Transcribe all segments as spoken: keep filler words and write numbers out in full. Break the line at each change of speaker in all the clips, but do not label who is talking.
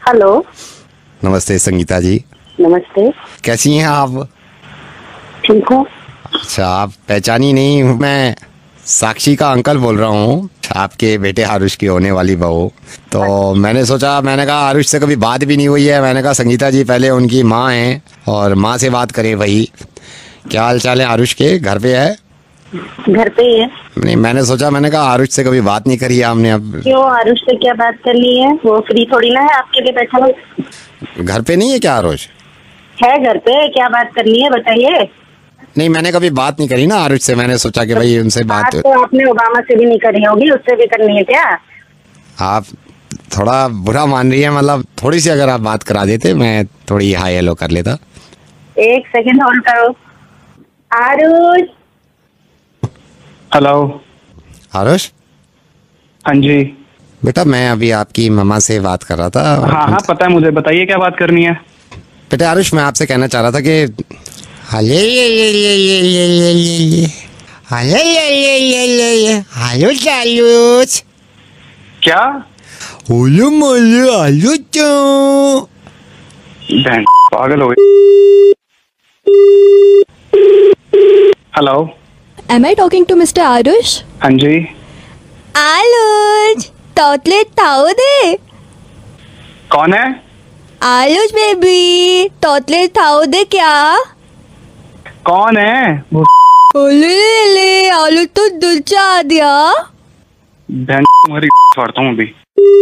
Hello.
नमस्ते संगीता जी।
नमस्ते।
कैसी हैं आप?
ठीक हूँ।
अच्छा, आप पहचानी नहीं? मैं साक्षी का अंकल बोल रहा हूँ, आपके बेटे आरुष की होने वाली बहू। तो मैंने सोचा, मैंने कहा आरुष से कभी बात भी नहीं हुई है। मैंने कहा संगीता जी पहले उनकी माँ हैं और माँ से बात करें भाई। क्या हाल चाल है आरुष के? घर पे है?
घर पे ही है।
नहीं, मैंने सोचा, मैंने कहा आरुष से कभी बात नहीं करी है हमने। अब
क्यों, आरुष से क्या बात करनी है? वो फ्री थोड़ी ना है आपके लिए बैठा हुआ।
घर पे नहीं है क्या आरुष?
है घर पे, क्या बात करनी है बताइए।
नहीं, मैंने कभी बात नहीं करी ना आरुष से। मैंने सोचा कि भाई उनसे बात
तो आपने ओबामा से भी नहीं करी होगी, उससे भी करनी है क्या?
आप थोड़ा बुरा मान रही है, मतलब थोड़ी सी अगर आप बात करा देते मैं थोड़ी हाई हेलो कर लेता।
एक सेकंड होल्ड करो। आरुष।
हेलो।
आरुष?
हाँ जी।
बेटा मैं अभी आपकी मम्मा से बात कर रहा था।
हाँ हाँ पता है मुझे, बताइए क्या बात करनी है।
बेटा आरुष, मैं आपसे कहना चाह रहा था कि हाले ये ये ये ये ये ये ये ये हाले ये ये ये ये ये आरुष आरुष
क्या?
ओले मोले आरुष तो
बहन पागल हो गई। Hello.
Am I talking to Mister Arush?
हाँ जी।
Arush, तोतले ताऊ दे।
कौन है?
आरुष बेबी, तोतले ताऊ दे क्या?
कौन है?
ओले ले ले, आलू तो दिल चाह दिया।
बहन तुम्हारी फाड़ता हूँ अभी।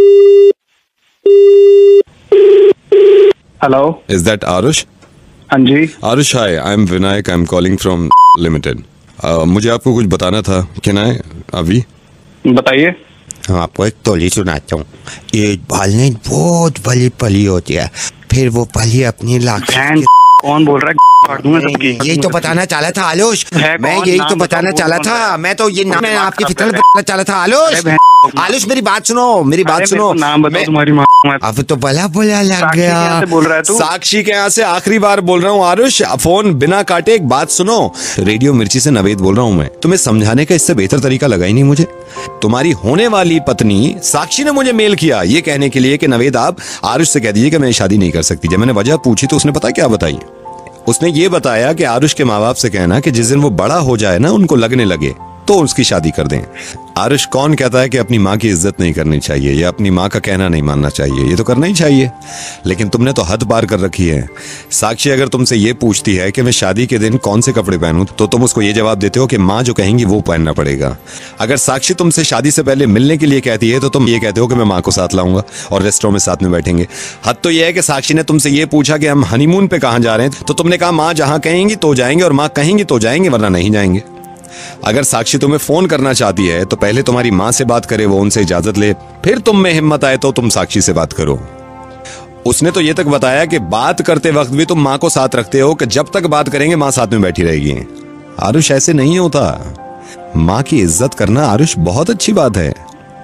हेलो।
Is that Arush?
हाँ जी।
Arush, hi. I'm Vinayak. I'm calling from Limited. Uh, मुझे आपको कुछ बताना था। Can I? अभी?
बताइए।
हम आपको एक टोली सुनाता हूँ। एक बालने बहुत बड़ी पली होती है, फिर वो पली अपनी लाख।
कौन बोल रहा है? फाड़ दूंगा सबकी।
यही तो बताना चाहा था आलोश,
है
मैं
कौन?
यही
नाम
तो
बताओ,
बताना
कौन
चाहा
कौन
था।
है?
मैं तो ये नाम मैं
बात
आपकी
कर
फितरत
रहे
बताना चाहा था। आलोश
अरे बहन,
आलोश मेरी बात सुनो, मेरी बात
अरे
सुनो।
मेरे को नाम बताओ
मैं-
तुम्हारी माँ।
अब तो बला बोला लग
साक्षी
गया।
कहाँ से बोल रहा है तू?
साक्षी के यहाँ से आखिरी बार बोल रहा हूँ आरुष, फोन बिना काटे एक बात सुनो। रेडियो मिर्ची से नवेद बोल रहा हूँ मैं। तुम्हें समझाने का इससे बेहतर तरीका लगा ही नहीं मुझे। तुम्हारी होने वाली पत्नी साक्षी ने मुझे मेल किया ये कहने के लिए कि नवेद आप आरुष से कह दीजिए कि मैं शादी नहीं कर सकती। जब मैंने वजह पूछी तो उसने पता क्या बताई? उसने ये बताया कि आरुष के माँ बाप से कहना कि जिस दिन वो बड़ा हो जाए ना, उनको लगने लगे तो उसकी शादी कर दें। आरुष कौन कहता है कि अपनी माँ की इज्जत नहीं करनी चाहिए या अपनी माँ का कहना नहीं मानना चाहिए? ये तो करना ही चाहिए, लेकिन तुमने तो हद पार कर रखी है। साक्षी अगर तुमसे ये पूछती है कि मैं शादी के दिन कौन से कपड़े पहनूं, तो तुम उसको ये जवाब देते हो कि माँ जो कहेंगी वो पहनना पड़ेगा। अगर साक्षी तुमसे शादी से पहले मिलने के लिए कहती है तो तुम ये कहते हो कि मैं माँ को साथ लाऊंगा और रेस्टोरेंट में साथ में बैठेंगे। हद तो ये है कि साक्षी ने तुमसे ये पूछा कि हम हनीमून पे कहाँ जा रहे हैं, तो तुमने कहा माँ जहां कहेंगी तो जाएंगे और माँ कहेंगी तो जाएंगे, वरना नहीं जाएंगे। अगर साक्षी तुम्हें फोन करना चाहती है तो पहले तुम्हारी माँ से बात करे, वो उनसे इजाजत ले, फिर तुम में हिम्मत आए तो तुम साक्षी से बात करो। उसने तो ये तक बताया कि बात करते वक्त भी तुम माँ को साथ रखते हो कि जब तक बात करेंगे माँ साथ में बैठी रहेगी। आरुष ऐसे नहीं होता। माँ की इज्जत करना आरुष बहुत अच्छी बात है,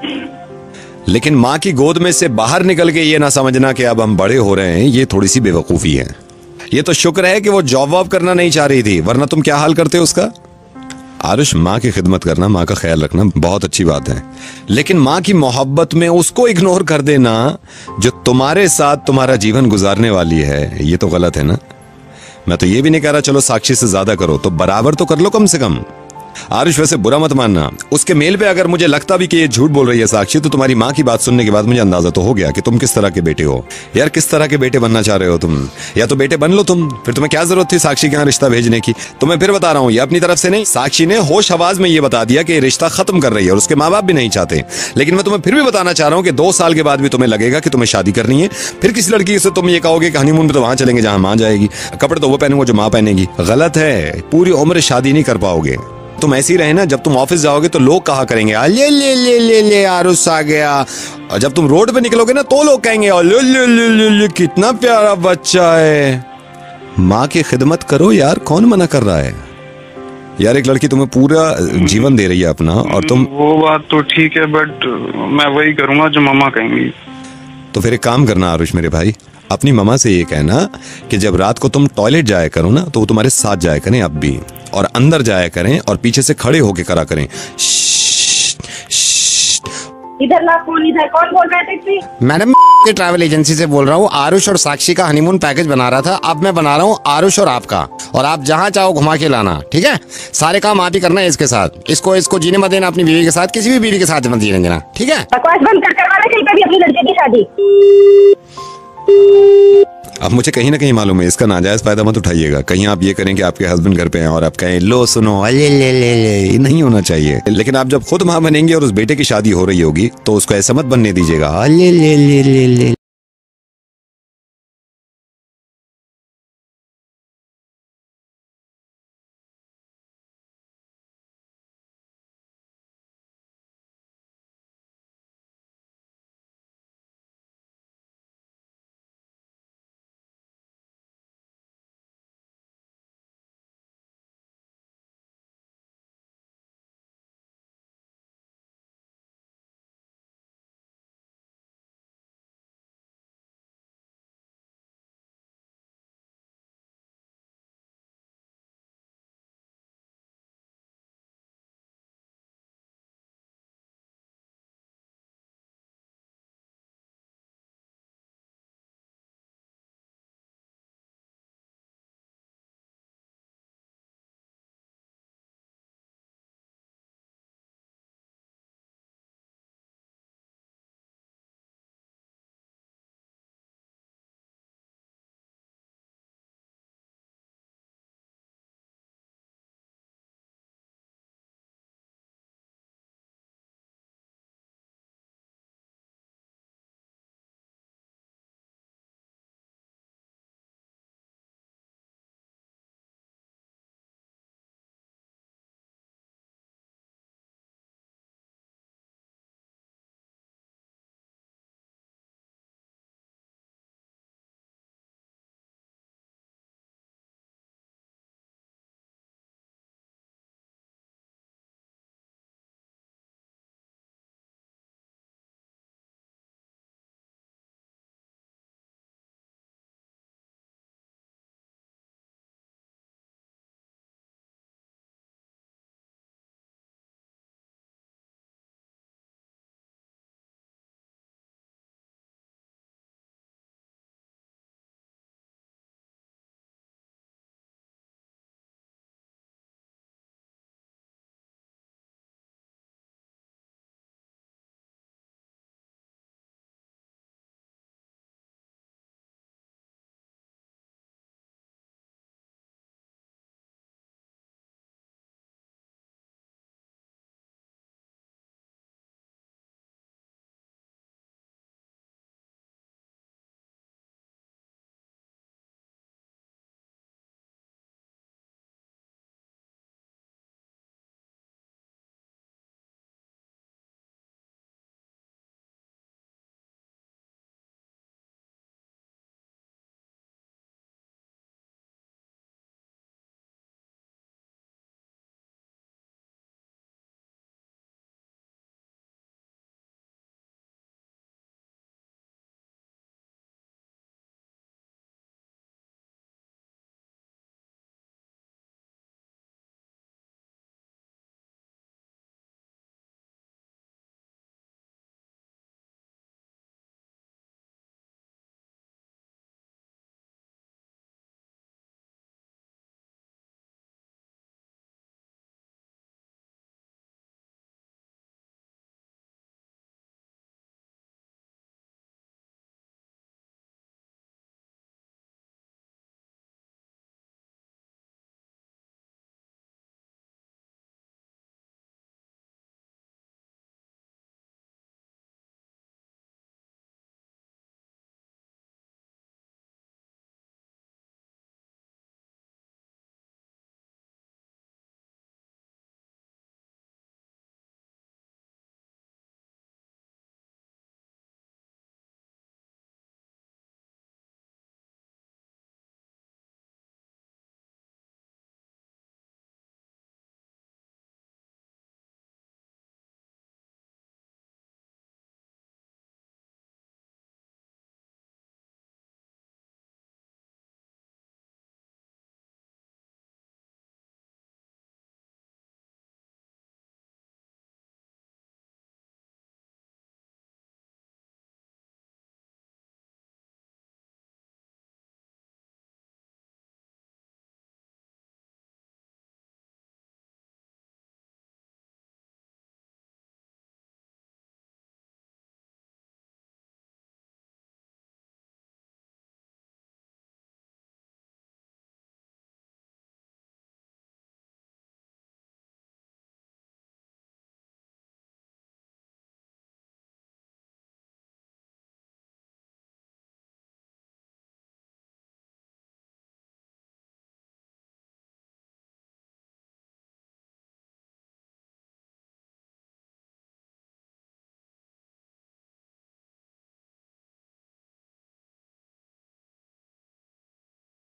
लेकिन माँ की गोद में से बाहर निकल के ये ना समझना कि अब हम बड़े हो रहे हैं, ये थोड़ी सी बेवकूफी है। ये तो शुक्र है कि वो जॉब वॉब करना नहीं चाह रही थी, वरना तुम क्या हाल करते उसका। आरुष, माँ की खिदमत करना, माँ का ख्याल रखना बहुत अच्छी बात है, लेकिन माँ की मोहब्बत में उसको इग्नोर कर देना जो तुम्हारे साथ तुम्हारा जीवन गुजारने वाली है, ये तो गलत है ना। मैं तो ये भी नहीं कह रहा चलो साक्षी से ज्यादा करो, तो बराबर तो कर लो कम से कम। आरुष वैसे बुरा मत मानना, उसके मेल पे अगर मुझे लगता भी कि ये झूठ बोल रही है साक्षी, तो तुम्हारी माँ की बात सुनने के बाद मुझे अंदाजा तो हो गया कि तुम किस तरह के बेटे हो। यार किस तरह के बेटे बनना चाह रहे हो तुम? या तो बेटे बन लो तुम, फिर तुम्हें क्या जरूरत थी साक्षी के यहाँ रिश्ता भेजने की? तुम्हें फिर बता रहा हूँ, ये अपनी तरफ से नहीं, साक्षी ने होश आवाज में ये बता दिया कि रिश्ता खत्म कर रही है और उसके माँ बाप भी नहीं चाहते। लेकिन मैं तुम्हें फिर भी बताना चाह रहा हूँ कि दो साल के बाद भी तुम्हें लगेगा कि तुम्हें शादी करनी है, फिर किसी लड़की से तुम ये कहोगे कि हनीमून पे तो वहां चलेंगे जहां माँ जाएगी, कपड़े तो वो पहनूंगा जो माँ पहनेगी। गलत है, पूरी उम्र शादी नहीं कर पाओगे तुम। ऐसी रहे ना, जब तुम ऑफिस जाओगे तो लोग कहा करेंगे ले ले ले ले ले आरुष आ गया, और जब तुम रोड पे निकलोगे ना तो लोग कहेंगे ले ले ले ले ले कितना प्यारा बच्चा है। माँ की खिदमत करो यार, कौन मना कर रहा है यार? एक लड़की तुम्हें पूरा जीवन दे रही है अपना, और तुम।
वो बात तो ठीक है, बट मैं वही करूंगा जो मम्मा कहेंगी।
तो फिर एक काम करना आरुष मेरे भाई, अपनी मम्मा से ये कहना कि जब रात को तुम टॉयलेट जाया करो ना, तो वो तुम्हारे साथ जाया करें अब भी, और अंदर जाया करें और पीछे से खड़े होके करा करें।
इधर ला फोन, इधर कौन बोल रहा है टैक्सी?
मैडम के ट्रैवल एजेंसी से बोल रहा हूँ। आरुष और साक्षी का हनीमून पैकेज बना रहा था, अब मैं बना रहा हूँ आरुष और आपका, और आप जहाँ चाहो घुमा के लाना, ठीक है? सारे काम आप ही करना है इसके साथ। इसको इसको जीने मत देना अपनी बीवी के साथ, किसी भी बीवी के साथ मत जीने देना, ठीक है?
बकवास बंद कर, करवाना कहीं पे भी अपनी लड़के की शादी।
अब मुझे कहीं ना कहीं मालूम है इसका नाजायज फायदा मत उठाइएगा। कहीं आप ये करें कि आपके हस्बैंड घर पे हैं और आप कहें लो सुनो ले ले ले ले, नहीं होना चाहिए। लेकिन आप जब खुद मां बनेंगे और उस बेटे की शादी हो रही होगी तो उसको ऐसा मत बनने दीजिएगा ले ले ले ले ले।